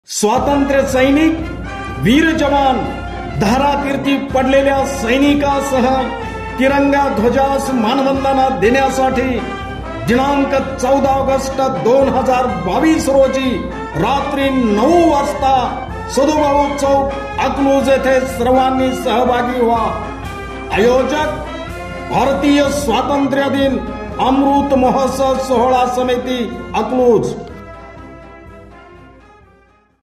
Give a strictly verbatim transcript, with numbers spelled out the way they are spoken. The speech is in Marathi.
स्वातंत्र्य सैनिक, वीर जवान, धारातीर्थी पडलेल्या सैनिकासह तिरंगा ध्वजास मानवंदना देण्यासाठी दिनांक चौदा ऑगस्ट दोन हजार बावीस रोजी रात्री नऊ वाजता सदुभाऊ चौक अकलूज येथे सर्वांनी सहभागी व्हा। आयोजक भारतीय स्वातंत्र्य दिन अमृत महोत्सव सोहळा समिती अकलूज।